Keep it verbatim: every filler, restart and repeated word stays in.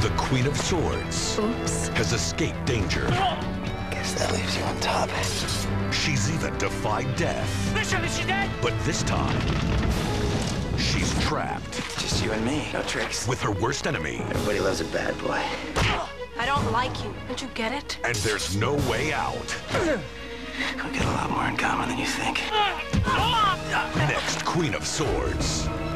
the Queen of Swords Oops. has escaped danger. Guess that leaves you on top. She's even defied death. Bishop, is she dead? But this time, she's trapped Just you and me. No tricks. with her worst enemy. Everybody loves a bad boy. I don't like you. Don't you get it? And there's no way out. We got a lot more in common than you think. Next Queen of Swords.